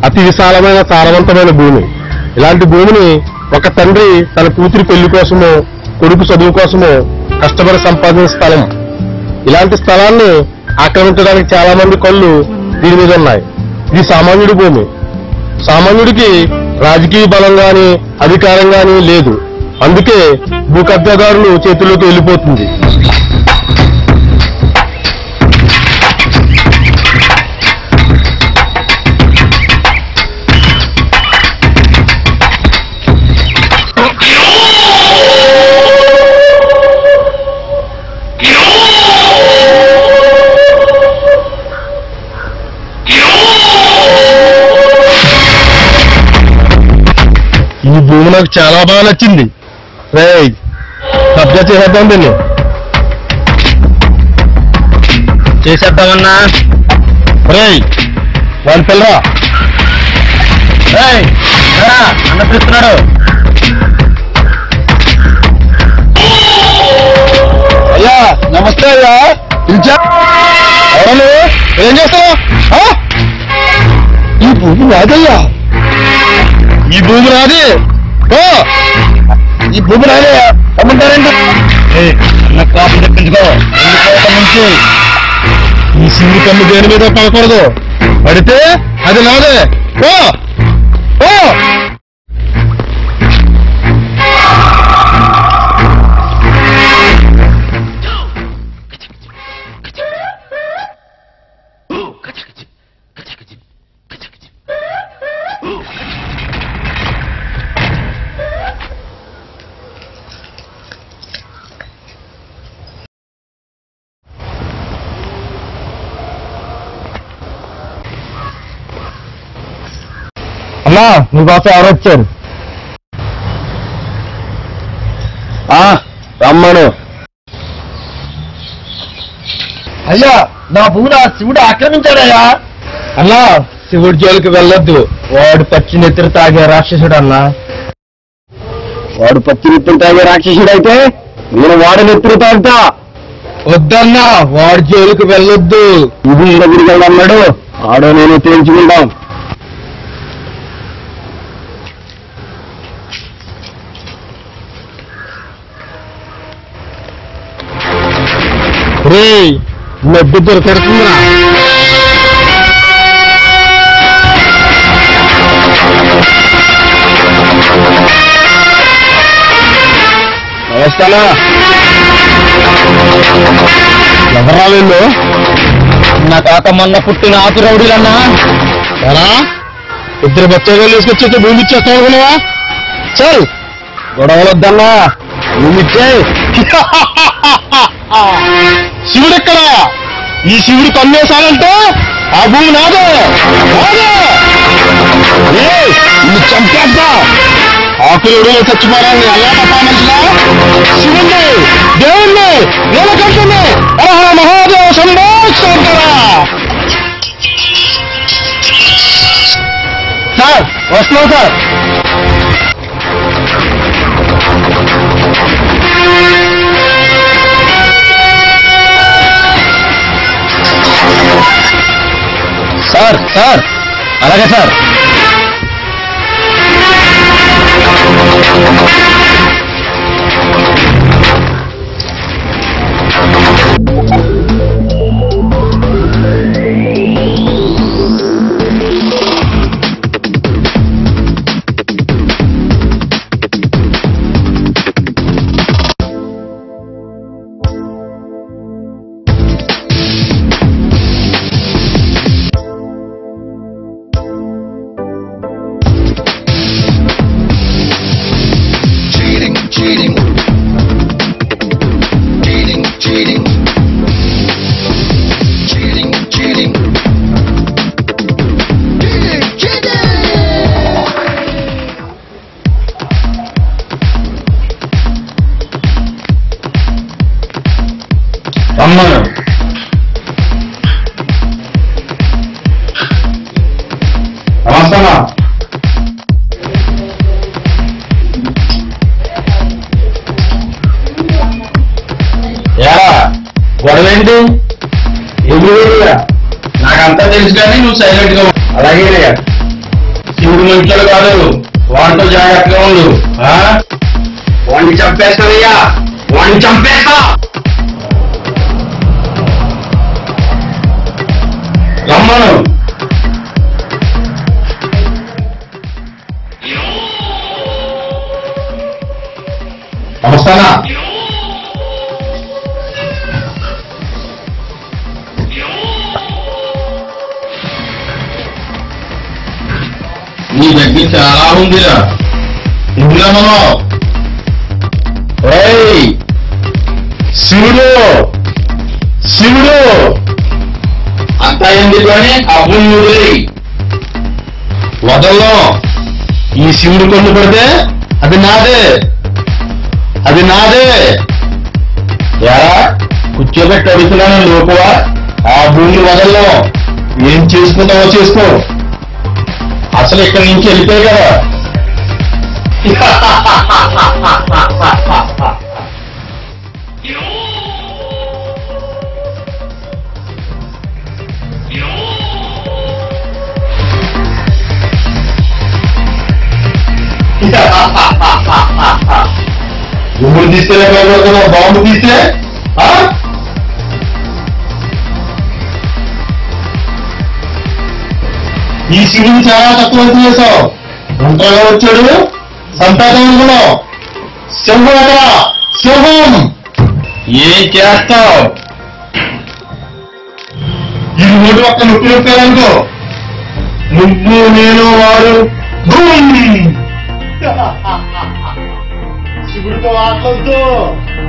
అతి విశాలమైన సారవంతమైన భూమి. ఇలాంటి భూమిని ఒక తండ్రి తన కూతురి పెళ్లి కోసమో కొడుకు చదువు కోసమో కష్టపడి సంపాదించిన స్థలం. ఇలాంటి స్థలాన్ని ఆక్రమించడానికి చాలా మంది కళ్ళు దీని మీద ఉన్నాయి. ఇది సామాన్యుడి భూమి. సామాన్యుడికి రాజకీయ బలం గాని అధికారం గాని లేదు. అందుకే భూ కబ్జాదారులు చేతుల్లోకి వెళ్ళిపోతుంది. ఈ భూమి నాకు చాలా బాగా నచ్చింది. రేయ్, కబ్జా చేసేద్దాం దీన్ని. చేసేద్దామన్నా. రేయ్, వాళ్ళ పిల్లరా. రేయ్, అన్న పిలుస్తున్నాడు. అయ్యా నమస్తే. అయ్యా పిలిచా. ఎవరు? ఏం చేస్తావా? ఈ భూమి నాదయ్యా. ఈ భూమి నాది. ఈ భూమి నాదే. అమ్ముంటారండి. అన్న కాపు తెప్పించుకో. నుంచి ఈ సింగి కన్ను దేని మీద పడకూడదు. పడితే అది నాదే. అన్నా, మీకోసం ఎవరు వచ్చారు? రమ్మను. అయ్యా, నా భూమి నా శివుడు ఆక్రమించాడయ్యా. అన్నా, శివుడి జోలికి వెళ్ళొద్దు. వాడు పచ్చి నెత్తురు తాగే రాక్షసుడు అన్నా. వాడు పచ్చి నెత్తురు తాగే రాక్షసుడు అయితే నేను వాడు నెత్తురు తాగుతా. వద్దన్నా, వాడి జోలికి వెళ్ళొద్దు. ఇది దగ్గరికి వెళ్ళన్నాడు. ఆడో నేను తేల్చుకుంటాం. రేయ్, నొబ్బి దొరికెడుతుందిరా. నమస్కారం. ఎవరా వీళ్ళు? నా కాక మొన్న పుట్టిన ఆకు రౌడీలన్నా. ఎరా, ఇద్దరు బచ్చగాళ్ళు వేసుకొచ్చేస్తే భూమి ఇచ్చేస్తావు అనుకున్నావా? చల్, గొడవలొద్దన్నా. భూమి ఇచ్చే. శివుడు ఎక్కడ? ఈ శివుడు కన్నేశానంటే ఆ భూమి నాదే. నిన్ను చంపేద్దా. ఆకులు చచ్చిపోరాన్ని అల్లా మనుషులా? శివుణ్ణి, దేవుణ్ణి, నీలకంఠుణ్ణి, హర మహాదేవ శంభో శంకర. సార్ వస్తున్నాం సార్. సార్ సార్ అలాగే సార్. రమ్మను. నమస్తేనా. గొడవేంటి? నాకంతా తెలుసు కానీ నువ్వు సైలెంట్ గా. అలాగే శివుడు మంచివాడు కాదు, వాడితో జాగ్రత్తగా ఉండు. వాడిని చంపేస్తానయ్యా, వాడిని చంపేస్తా. రమ్మను. నమస్తానా. నీ దగ్గర చాలా ఉందిరా, ఇందులో మనం శివుడు శివుడు అంతా ఎందుకు అని అబ్బుని వదల్లో. ఈ శివుడు కొన్ను పడితే అది నాదే, అది నాదే. ఎలా కూర్చోబెట్టి అడుగుతున్నాను లోకువా, ఆ భూమిని వదల్లో. ఏం చేసుకుంటావో చేసుకో, అసలు ఇక్కడి నుంచి వెళ్ళిపోయి కదా. భూములు తీస్తే బాంబు తీస్తే ఈ శివుని చాలా తక్కువ చేసావు. ఒంటరిగా వచ్చాడు, సంపాదన అనుకున్నావు. సింహం అక్కడ, సింహం ఏం చేస్తావు? ఇది ఓటు ఒక్క నొప్పి నొప్పారనుకో, నువ్వు నేను వాడు శివుడితో ఆటలతో